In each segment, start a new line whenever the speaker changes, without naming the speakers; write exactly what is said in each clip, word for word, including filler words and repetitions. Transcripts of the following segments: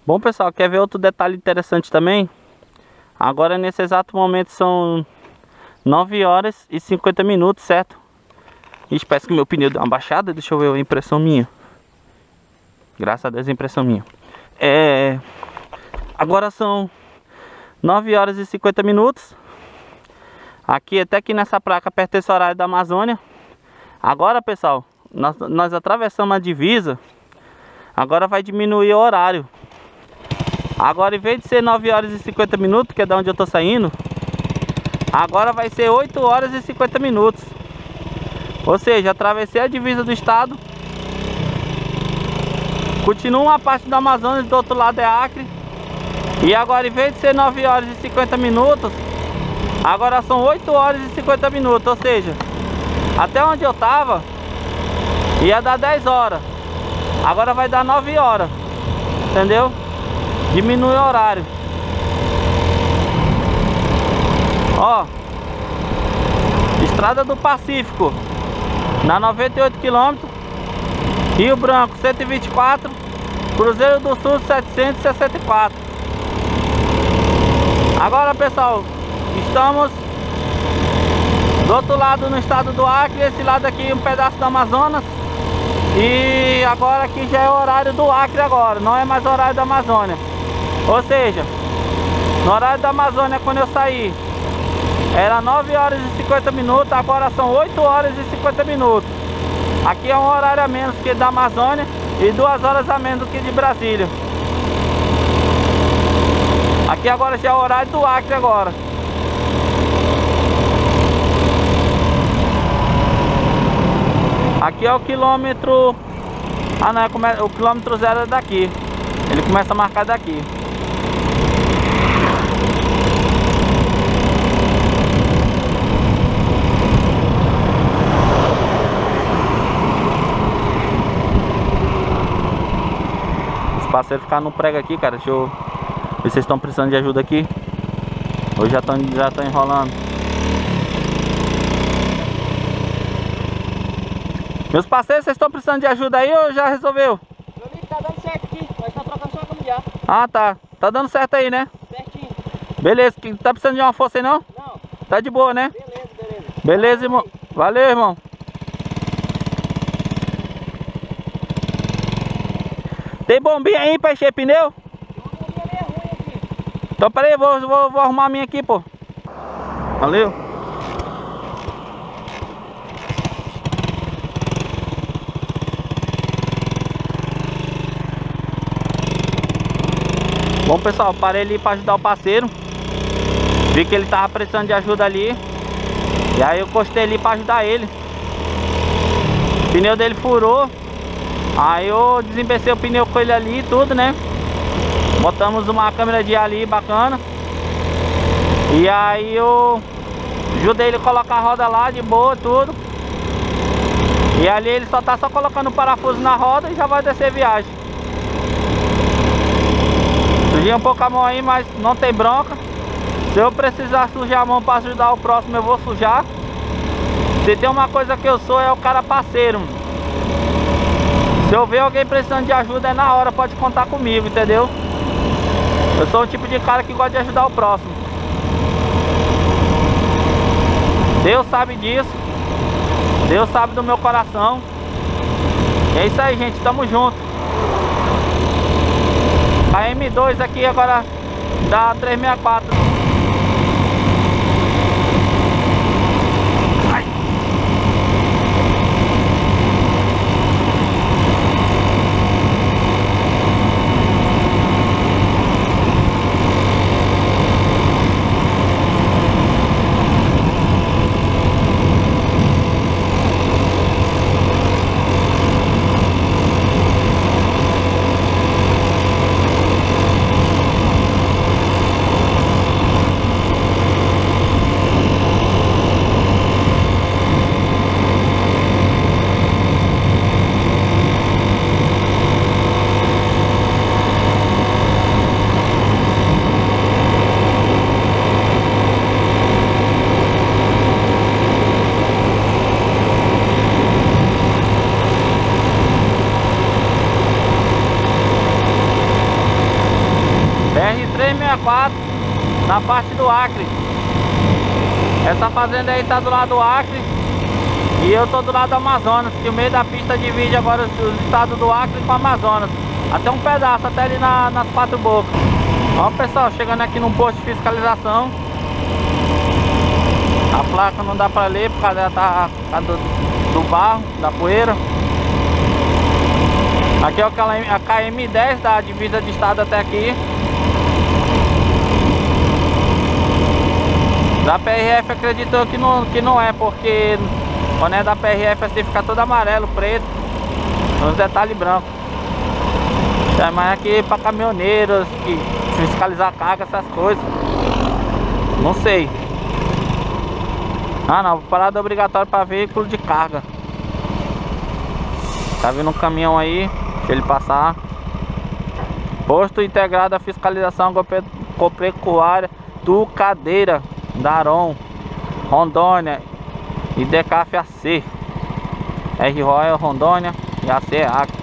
Bom, pessoal, quer ver outro detalhe interessante também? Agora, nesse exato momento, são nove horas e cinquenta minutos, certo? Ixi, parece que meu pneu deu uma baixada. Deixa eu ver a impressão minha. Graças a Deus, a impressão minha. É... Agora são nove horas e cinquenta minutos. Aqui, até aqui nessa placa, pertence ao horário da Amazônia. Agora, pessoal, nós, nós atravessamos a divisa. Agora vai diminuir o horário. Agora, em vez de ser nove horas e cinquenta minutos, que é da onde eu tô saindo, agora vai ser oito horas e cinquenta minutos. Ou seja, atravessei a divisa do estado. Continua uma parte da Amazônia, do outro lado é Acre. E agora, em vez de ser nove horas e cinquenta minutos, agora são oito horas e cinquenta minutos. Ou seja, até onde eu tava ia dar dez horas. Agora vai dar nove horas. Entendeu? Diminui o horário. Ó, Estrada do Pacífico na noventa e oito quilômetros, Rio Branco cento e vinte e quatro, Cruzeiro do Sul setecentos e sessenta e quatro. Agora, pessoal, estamos do outro lado no estado do Acre. Esse lado aqui um pedaço do Amazonas. E agora aqui já é o horário do Acre agora, não é mais o horário da Amazônia. Ou seja, no horário da Amazônia, quando eu saí, era nove horas e cinquenta minutos, agora são oito horas e cinquenta minutos. Aqui é um horário a menos que da Amazônia e duas horas a menos que de Brasília. Aqui agora já é o horário do Acre agora. Aqui é o quilômetro... Ah, não, é o quilômetro zero é daqui. Ele começa a marcar daqui. Os parceiros ficaram no prego aqui, cara. Deixa eu ver se vocês estão precisando de ajuda aqui. Ou já estão já estão enrolando. Meus parceiros, vocês estão precisando de ajuda aí ou já resolveu?
Meu amigo, tá dando certo aqui. Nós estamos trocando só a caminhar.
Ah, tá. Tá dando certo aí, né?
Certinho.
Beleza. Tá precisando de uma força aí, não?
Não.
Tá de boa, né?
Beleza, beleza.
Beleza, irmão. Valeu, irmão. Tem bombinha aí pra encher pneu?
Tem uma bombinha meio ruim aqui.
Então, pera aí, vou, vou, vou arrumar a minha aqui, pô. Valeu. Bom, pessoal, parei ali para ajudar o parceiro. Vi que ele tava precisando de ajuda ali. E aí eu encostei ali para ajudar ele. O pneu dele furou. Aí eu desembecei o pneu com ele ali e tudo, né? Botamos uma câmera de ar ali bacana. E aí eu ajudei ele a colocar a roda lá de boa, tudo. E ali ele só tá só colocando o parafuso na roda e já vai descer a viagem. Sujei um pouco a mão aí, mas não tem bronca. Se eu precisar sujar a mão para ajudar o próximo, eu vou sujar. Se tem uma coisa que eu sou, é o cara parceiro. Se eu ver alguém precisando de ajuda, é na hora, pode contar comigo, entendeu? Eu sou o tipo de cara que gosta de ajudar o próximo. Deus sabe disso. Deus sabe do meu coração. É isso aí, gente, tamo junto. A M dois aqui agora dá trezentos e sessenta e quatro. Ai. quatro, na parte do Acre. Essa fazenda aí tá do lado do Acre e eu tô do lado do Amazonas, que o meio da pista divide agora os, os estados do Acre com o Amazonas. Até um pedaço, até ali na, nas quatro bocas. Ó pessoal, chegando aqui num posto de fiscalização. A placa não dá pra ler por causa dela tá, por causa do, do barro, da poeira. Aqui é a K M dez da divisa de estado até aqui. Da P R F acredito que não, que não é, porque quando é da P R F assim fica todo amarelo, preto, uns detalhes brancos. É mais aqui para caminhoneiros, que fiscalizar carga, essas coisas. Não sei. Ah não, parada obrigatória para veículo de carga. Tá vindo um caminhão aí, deixa ele passar. Posto integrado à fiscalização agropecuária Tucadeira, Daron, Rondônia e D C A F A C. R Royal Rondônia e A C é Acre.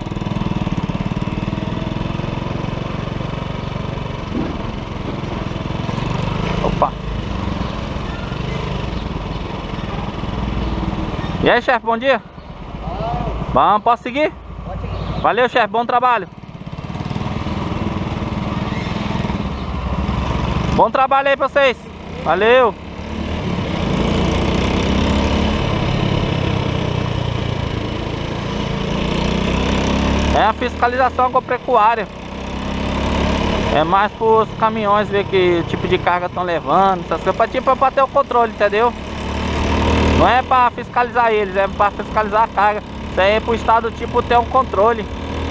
Opa. E aí, chefe, bom dia. Bom, posso seguir?
Pode seguir.
Valeu, chefe, bom trabalho. Bom trabalho aí pra vocês. Valeu. É a fiscalização agropecuária. É mais para os caminhões ver que tipo de carga estão levando, essas coisas, para tipo, para ter o controle, entendeu? Não é para fiscalizar eles, é para fiscalizar a carga. Isso aí é para o estado tipo ter um controle.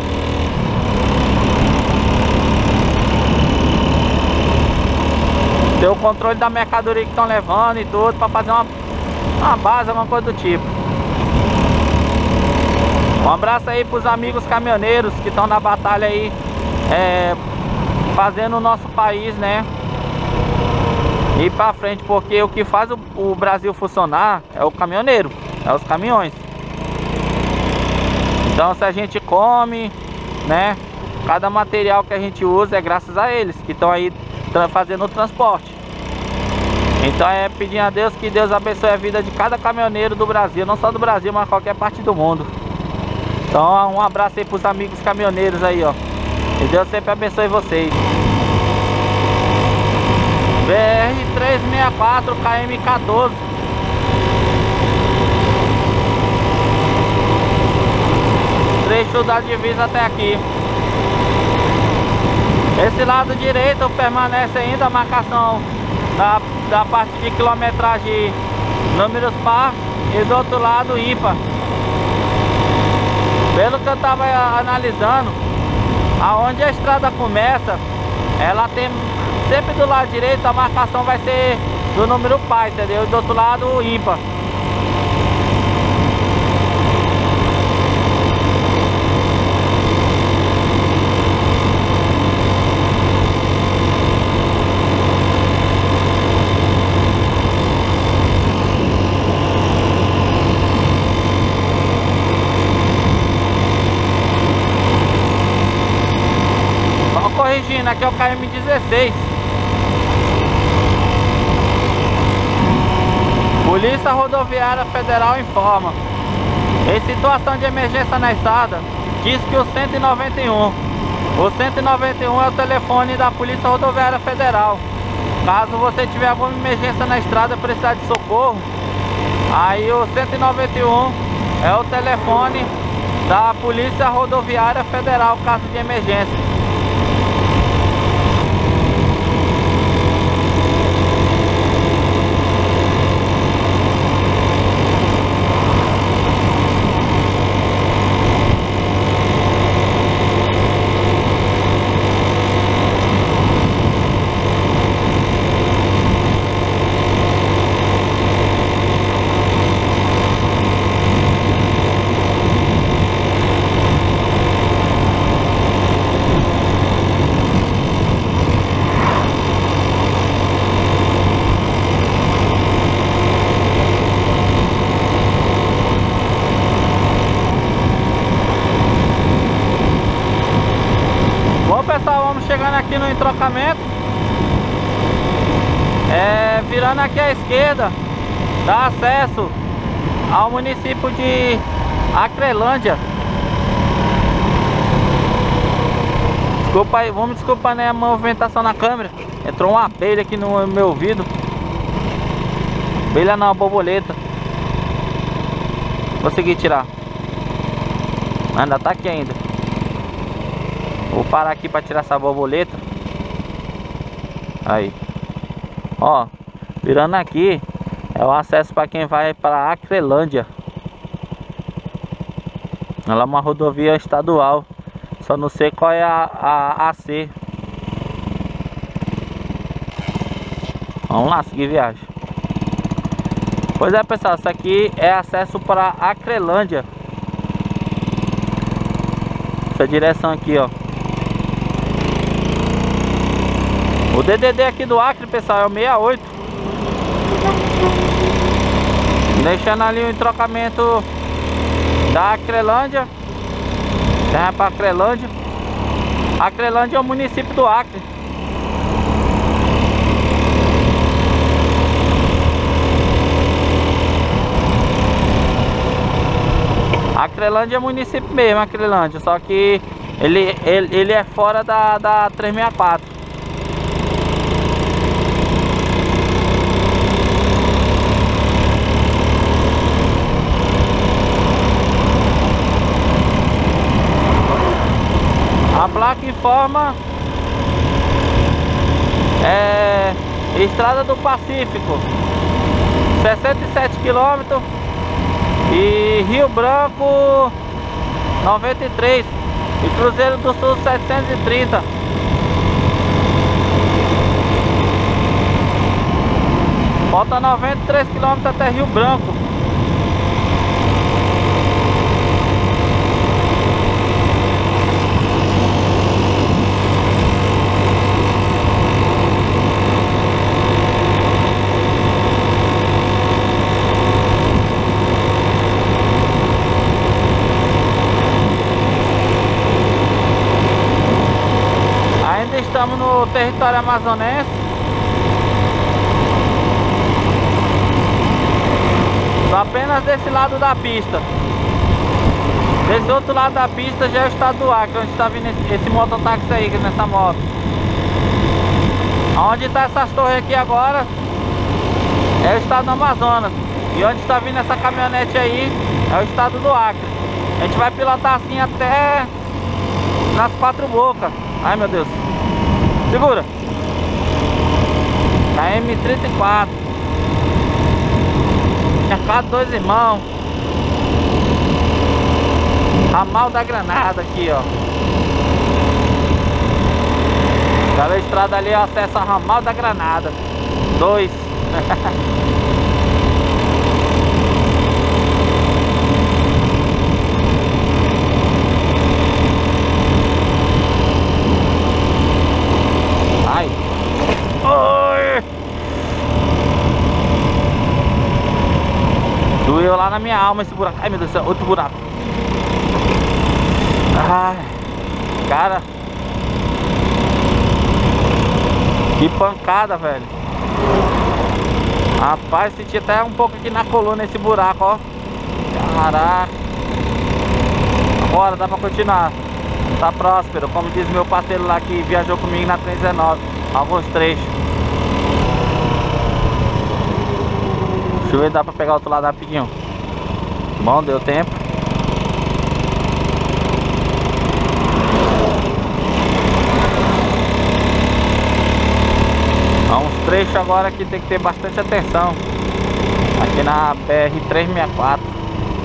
Ter o controle da mercadoria que estão levando e tudo, para fazer uma, uma base, alguma coisa do tipo. Um abraço aí para os amigos caminhoneiros que estão na batalha aí, é, fazendo o nosso país, né, ir para frente, porque o que faz o, o Brasil funcionar é o caminhoneiro, é os caminhões. Então se a gente come, né, cada material que a gente usa é graças a eles que estão aí fazendo o transporte. Então é pedir a Deus que Deus abençoe a vida de cada caminhoneiro do Brasil, não só do Brasil, mas qualquer parte do mundo. Então um abraço aí para os amigos caminhoneiros aí, ó. Que Deus sempre abençoe vocês. B R trezentos e sessenta e quatro K M quatorze. Trecho da divisa até aqui. Esse lado direito permanece ainda a marcação da, da parte de quilometragem números par e do outro lado ímpar. Pelo que eu estava analisando, aonde a estrada começa, ela tem sempre do lado direito a marcação vai ser do número par, entendeu? E do outro lado ímpar. Corrigindo, aqui é o K M dezesseis. Polícia Rodoviária Federal informa: em situação de emergência na estrada, diz que o cento e noventa e um. O cento e noventa e um é o telefone da Polícia Rodoviária Federal. Caso você tiver alguma emergência na estrada e precisar de socorro, aí o cento e noventa e um é o telefone da Polícia Rodoviária Federal, caso de emergência. Pessoal, vamos chegando aqui no entrocamento. virando aqui à esquerda, dá acesso ao município de Acrelândia. Desculpa aí, vamos desculpar, né, a movimentação na câmera. Entrou uma abelha aqui no meu ouvido. Abelha não, borboleta. Consegui tirar. Ainda tá aqui ainda. Vou parar aqui para tirar essa borboleta. Aí. Ó, virando aqui é o acesso para quem vai para Acrelândia. Ela é uma rodovia estadual. Só não sei qual é a, a AC. Vamos lá, seguir viagem. Pois é, pessoal, isso aqui é acesso para Acrelândia. Essa direção aqui, ó. O D D D aqui do Acre, pessoal, é o sessenta e oito. Deixando ali o entrocamento da Acrelândia. É para Acrelândia. Acrelândia é o município do Acre. Acrelândia é município mesmo, Acrelândia. Só que ele, ele, ele é fora da, da trezentos e sessenta e quatro. A placa informa é Estrada do Pacífico, sessenta e sete quilômetros, e Rio Branco noventa e três, e Cruzeiro do Sul setecentos e trinta. Falta noventa e três quilômetros até Rio Branco. Estamos no território amazonense. Só apenas desse lado da pista. Desse outro lado da pista já é o estado do Acre, onde está vindo esse, esse mototáxi aí, nessa moto. Onde está essas torres aqui agora é o estado do Amazonas. E onde está vindo essa caminhonete aí é o estado do Acre. A gente vai pilotar assim até nas quatro bocas. Ai, meu Deus. Segura. K M trinta e quatro. Mercado Dois Irmãos. Ramal da Granada aqui, ó. Aquela estrada ali, acesso a Ramal da Granada dois. Ai. Oi. Doeu lá na minha alma esse buraco. Ai, meu Deus do céu, outro buraco. Ai, cara, que pancada, velho. Rapaz, senti até um pouco aqui na coluna esse buraco, ó. Caraca. Agora dá pra continuar. Tá próspero, como diz meu parceiro lá que viajou comigo na trezentos e dezenove. Alguns trechos. Deixa eu ver se dá pra pegar o outro lado rapidinho. Bom, deu tempo. Há uns trechos agora que tem que ter bastante atenção. Aqui na B R trezentos e sessenta e quatro.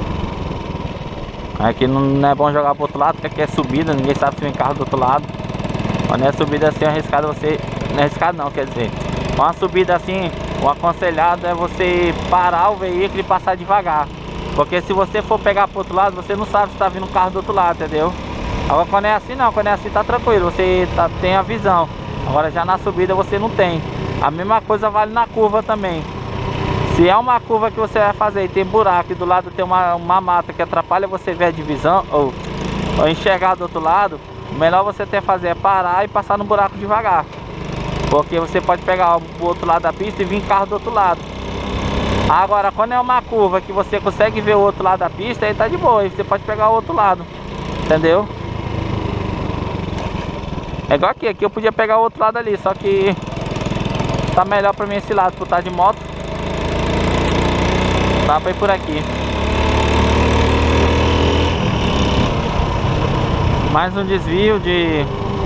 Aqui não é bom jogar pro outro lado, porque aqui é subida, ninguém sabe se vem carro do outro lado. Quando é subida assim, arriscado você... Não é arriscado não, quer dizer, uma subida assim, o aconselhado é você parar o veículo e passar devagar. Porque se você for pegar pro outro lado, você não sabe se tá vindo um carro do outro lado, entendeu? Agora quando é assim não, quando é assim tá tranquilo, você tá, tem a visão. Agora já na subida você não tem. A mesma coisa vale na curva também. Se é uma curva que você vai fazer e tem buraco e do lado tem uma, uma mata que atrapalha você ver a divisão ou, ou enxergar do outro lado, o melhor você ter que fazer é parar e passar no buraco devagar. porque você pode pegar o outro lado da pista e vir carro do outro lado. Agora, quando é uma curva que você consegue ver o outro lado da pista, aí tá de boa, aí você pode pegar o outro lado, entendeu? É igual aqui, aqui eu podia pegar o outro lado ali, só que tá melhor pra mim esse lado, por estar de moto. Dá pra ir por aqui. Mais um desvio de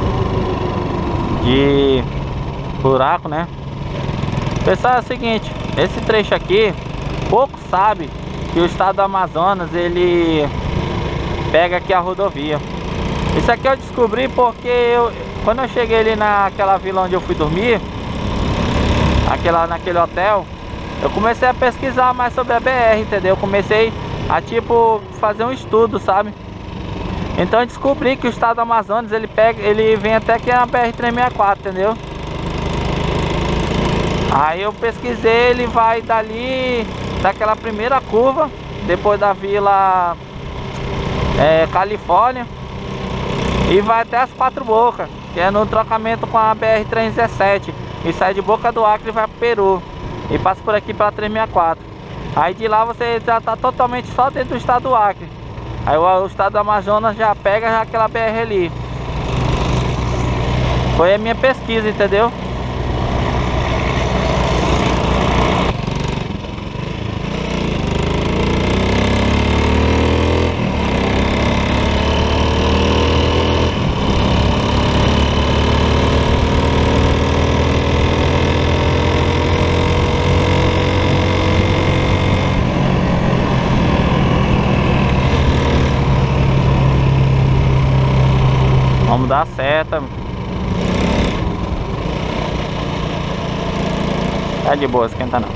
de buraco, né? Pessoal, é o seguinte, esse trecho aqui, pouco sabe que o estado do Amazonas, ele pega aqui a rodovia. Isso aqui eu descobri porque eu, quando eu cheguei ali naquela vila onde eu fui dormir, aquela, naquele hotel, eu comecei a pesquisar mais sobre a B R, entendeu? Eu comecei a tipo fazer um estudo, sabe? Então eu descobri que o estado do Amazonas, ele pega, ele vem até aqui na B R trezentos e sessenta e quatro, entendeu? Aí eu pesquisei, ele vai dali, daquela primeira curva, depois da Vila é, Califórnia, e vai até as Quatro Bocas, que é no trocamento com a B R trezentos e dezessete, e sai de Boca do Acre e vai pro Peru, e passa por aqui pela trezentos e sessenta e quatro. Aí de lá você já tá totalmente só dentro do estado do Acre. Aí o, o estado do Amazonas já pega já aquela B R ali. Foi a minha pesquisa, entendeu? Vamos dar seta. Tá de boa, esquenta não.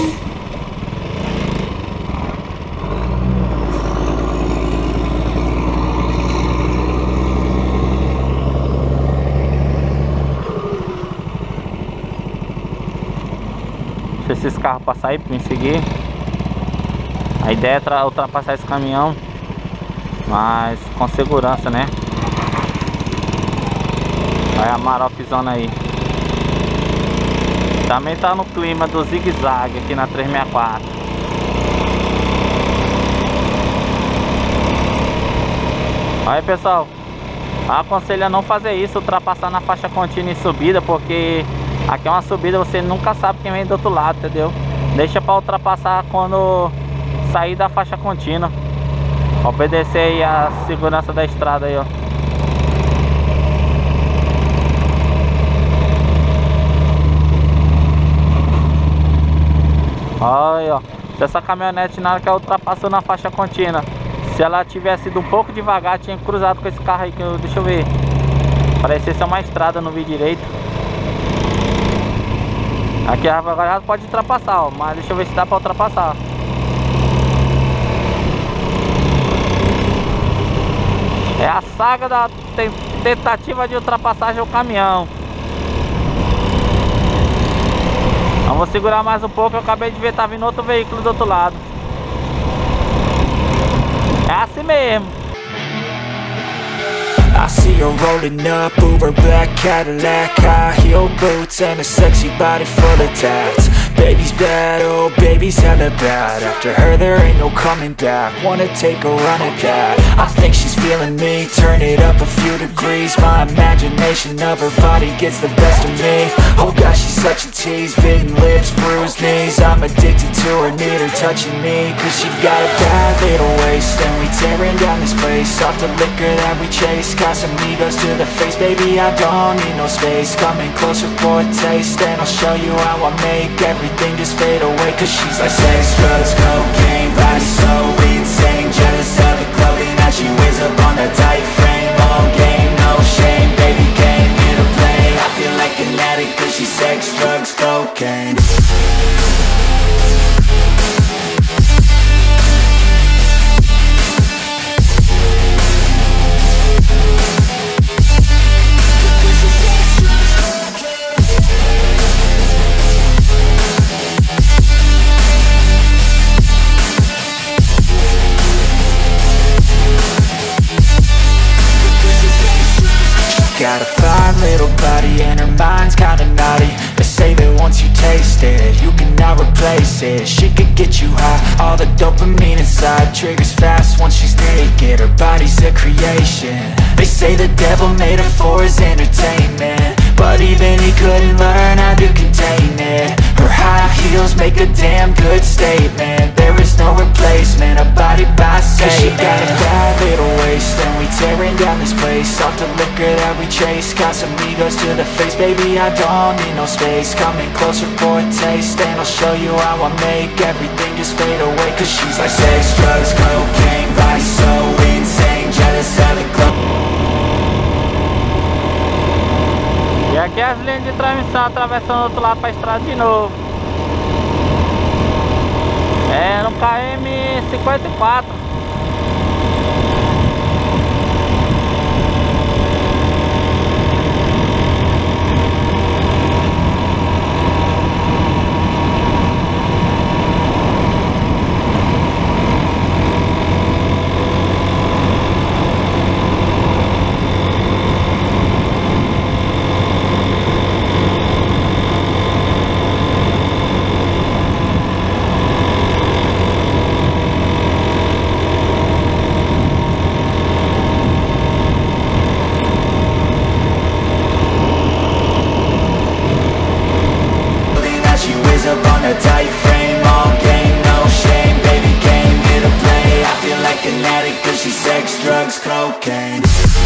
Deixa esses carros passar aí pra me seguir. A ideia é ultrapassar esse caminhão, mas com segurança, né? Olha a Maroczona aí. Também tá no clima do zigue-zague aqui na trezentos e sessenta e quatro. Aí pessoal, aconselho a não fazer isso, ultrapassar na faixa contínua em subida, porque aqui é uma subida, você nunca sabe quem vem do outro lado, entendeu? Deixa pra ultrapassar quando sair da faixa contínua. Obedecer aí a segurança da estrada aí, ó. Olha, ó, se essa caminhonete na hora que ela ultrapassou na faixa contínua, se ela tivesse ido um pouco devagar, tinha cruzado com esse carro aí que eu, deixa eu ver, parecia ser uma estrada, não vi direito. Aqui agora já pode ultrapassar, ó, mas deixa eu ver se dá pra ultrapassar. É a saga da tentativa de ultrapassagem do caminhão. Vamos segurar mais um pouco, eu acabei de ver, tá vindo outro veículo do outro lado. É assim mesmo.
I see her rolling up, Uber black Cadillac, high heel boots and a sexy body full of tats. Baby's bad, oh baby's hella bad. After her there ain't no coming back. Wanna take a run at that. I think she's feeling me, turn it up a few degrees. My imagination of her body gets the best of me. Oh gosh, she's such a tease, bitten lips, bruised knees. I'm addicted to her, need her touching me, cause she got a bad little waist. And we tearing down this place, off the liquor that we chase. Got some egos to the face, baby, I don't need no space. Coming closer for a taste, and I'll show you how I make everything just fade away. Cause she's like sex, drugs, cocaine, body so insane. Jealous of the clothing that she wears up on that tight frame. All game, no shame, baby came here to play. I feel like an addict cause she's sex, drugs, cocaine. Got a fine little body and her mind's kinda naughty. wasted, you cannot replace it. She could get you high, all the dopamine inside triggers fast once she's naked. Her body's a creation. They say the devil made her for his entertainment, but even he couldn't learn how to contain it. Her high heels make a damn good statement. There is no replacement, a body by Satan. 'Cause she got a bad little waist, and we tearing down this place off the liquor that we chase. Got some egos to the face, baby, I don't need no space. Coming closer for a taste, and I'll show you how I make everything just fade away. 'Cause she's like sex, drugs, cocaine, body so insane, jealous of the glow.
E aqui as linhas de transmissão atravessando o outro lado para a estrada de novo. É no K M cinquenta e quatro.
Up on a tight frame, all game, no shame. Baby came here to play, I feel like an addict 'cause she's sex, drugs, cocaine.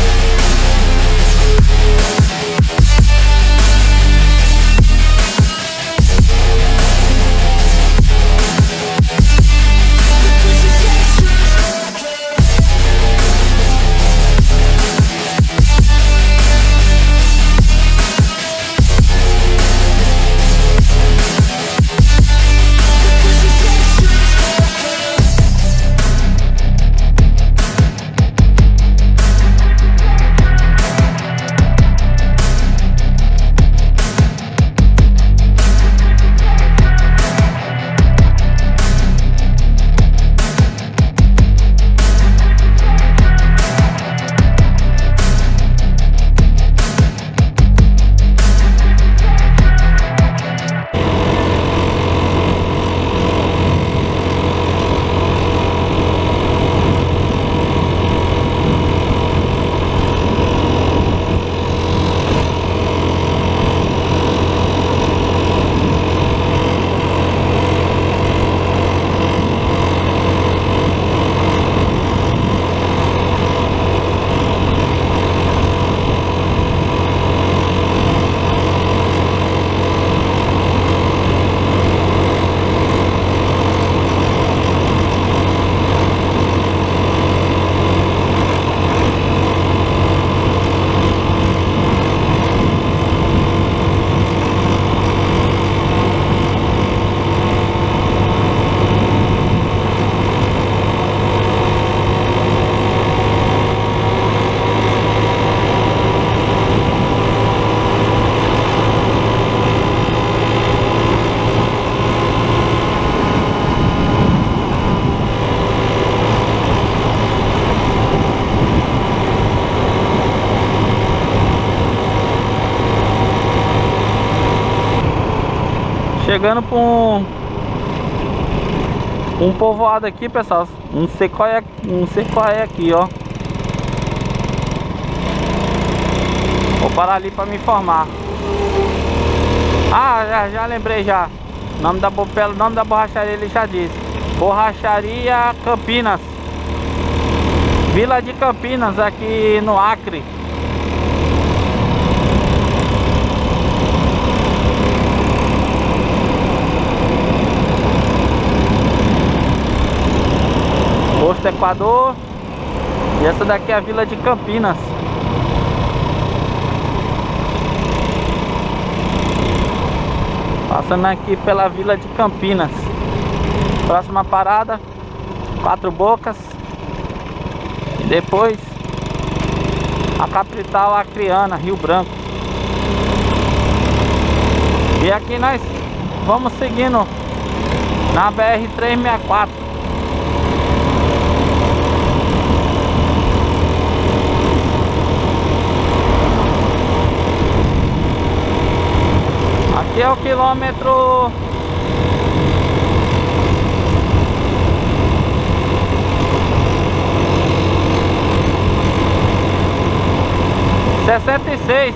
Chegando para um, um povoado aqui, pessoal. Não sei qual é, não sei qual é aqui, ó. Vou parar ali para me informar. Ah, já, já lembrei já. O nome da, pelo nome da borracharia ele já disse. Borracharia Campinas. Vila de Campinas, aqui no Acre. Posto Equador. E essa daqui é a Vila de Campinas. Passando aqui pela Vila de Campinas. Próxima parada, Quatro Bocas. E depois a capital acreana, Rio Branco. E aqui nós vamos seguindo na B R trezentos e sessenta e quatro. Aqui é o quilômetro sessenta e seis.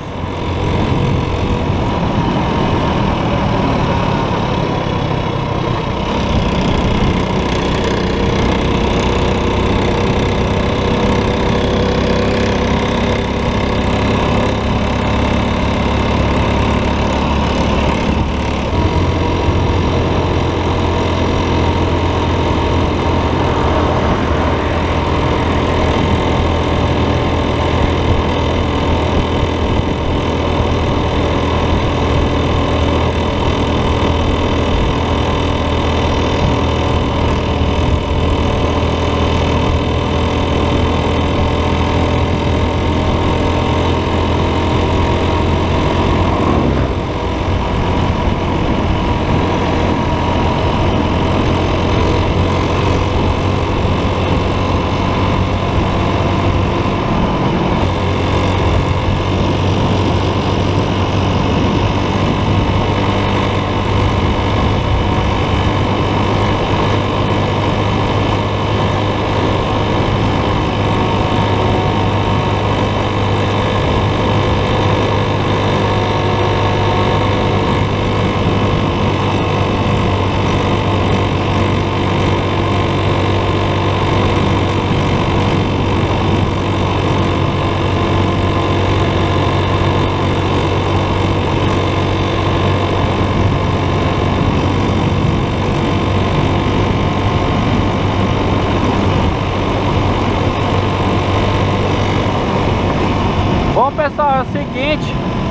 Bom, pessoal, é o seguinte,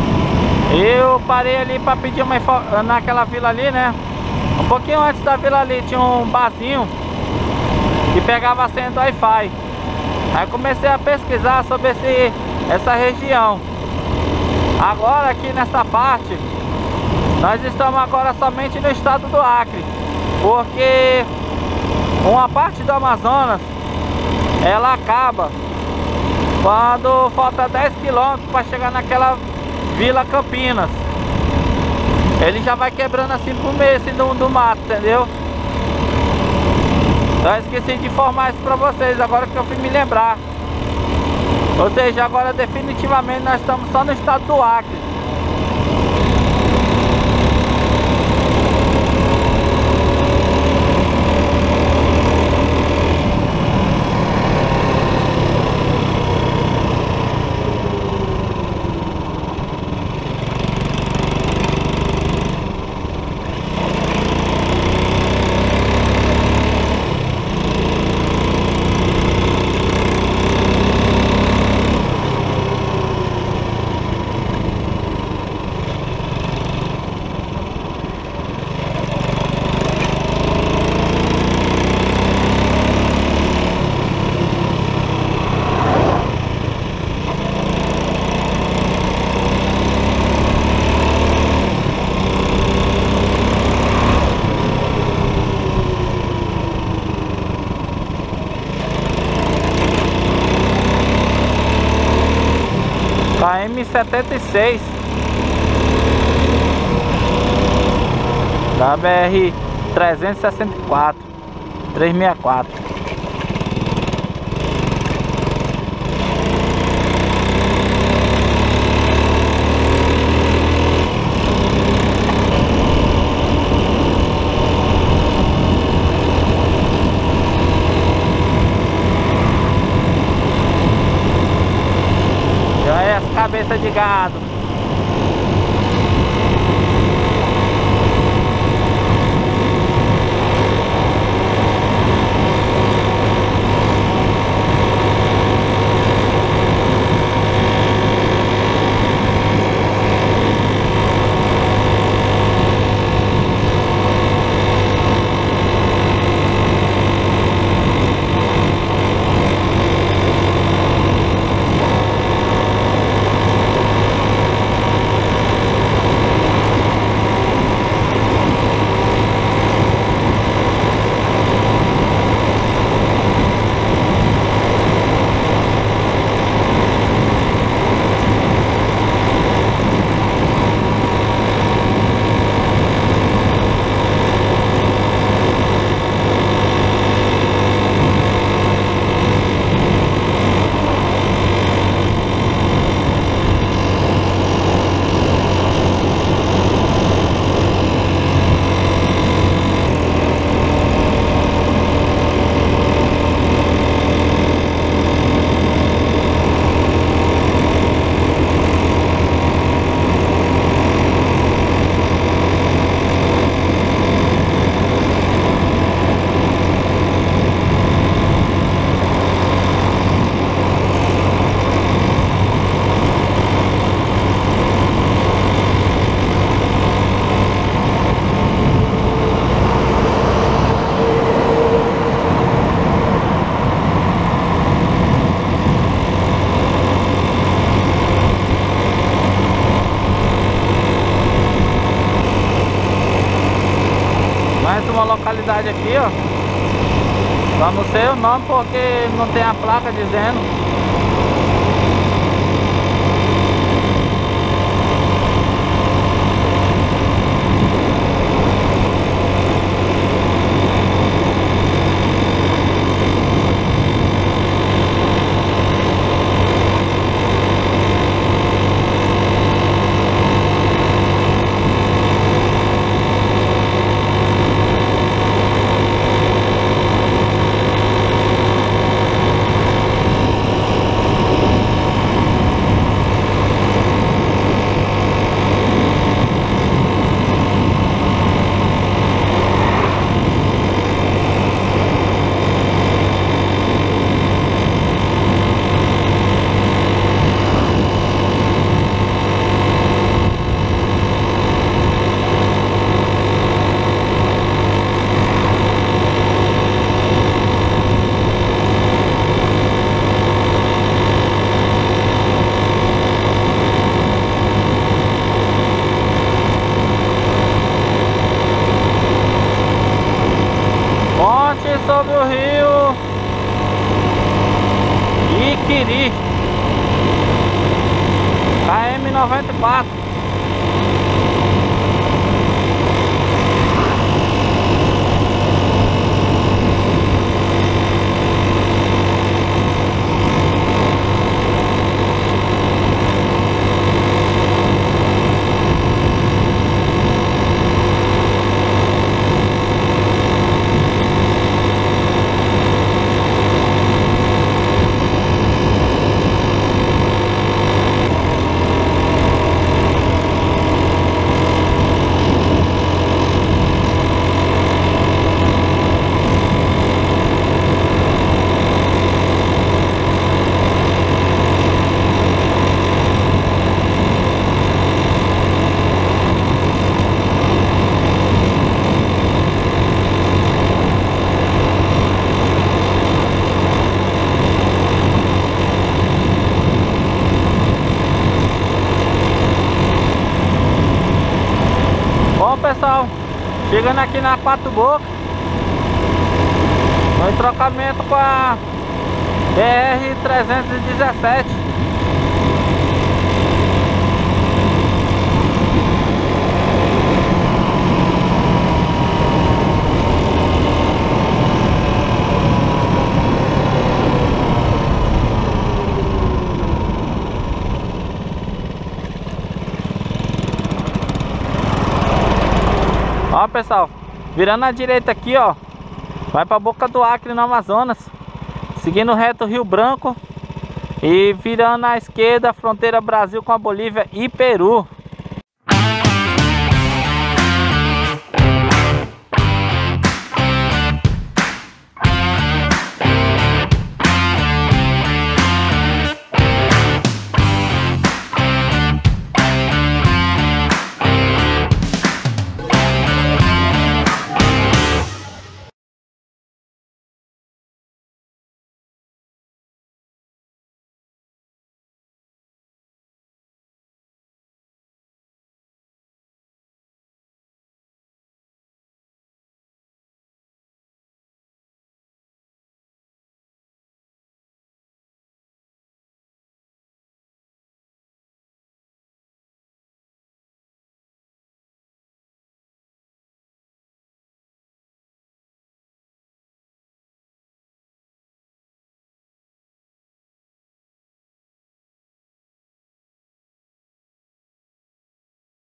eu parei ali para pedir uma info... naquela vila ali, né? Um pouquinho antes da vila ali tinha um barzinho que pegava a senha do Wi-Fi. Aí comecei a pesquisar sobre esse... essa região. Agora aqui nessa parte, nós estamos agora somente no estado do Acre, porque uma parte do Amazonas ela acaba quando falta dez quilômetros para chegar naquela Vila Campinas. Ele já vai quebrando assim pro meio assim, do, do mato, entendeu? Então eu esqueci de informar isso pra vocês, agora que eu fui me lembrar. Ou seja, agora definitivamente nós estamos só no estado do Acre. K M setenta e seis da B R trezentos e sessenta e quatro, trezentos e sessenta e quatro. Cabeça de gado. Mais uma localidade aqui, ó. Só não sei o nome porque não tem a placa dizendo. Sobre o rio Iquiri, K M noventa e quatro. Pessoal, chegando aqui na Quatro Bocas, no trocamento com a B R trezentos e dezessete. Ó pessoal, virando à direita aqui, ó, vai pra Boca do Acre, no Amazonas, seguindo reto Rio Branco e virando à esquerda, fronteira Brasil com a Bolívia e Peru.